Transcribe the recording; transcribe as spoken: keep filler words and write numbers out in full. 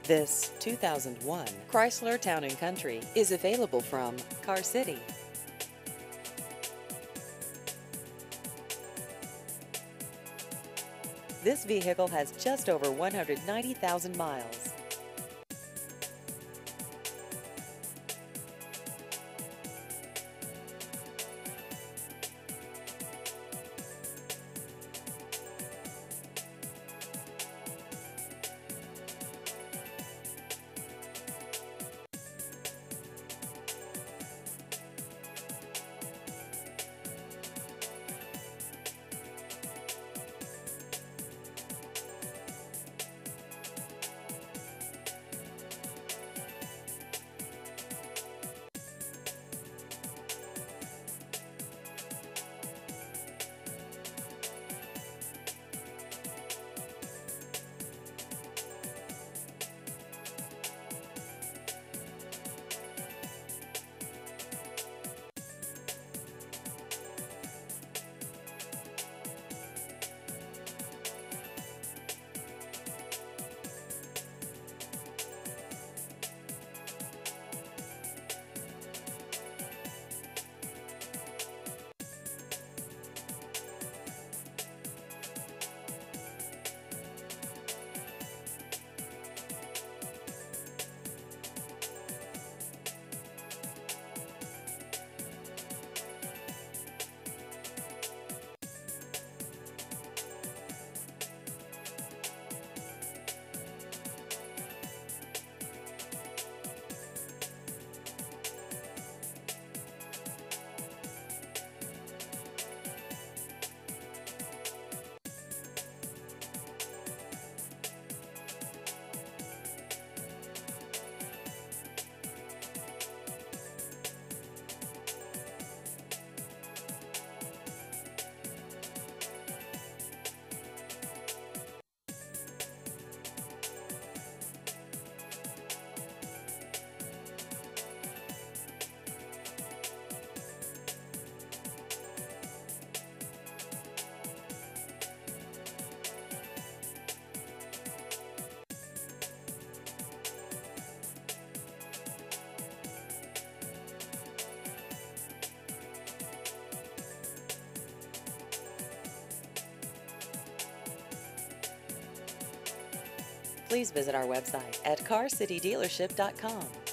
This two thousand one Chrysler Town and Country is available from Car City. This vehicle has just over one hundred ninety thousand miles. Please visit our website at car city dealership dot com.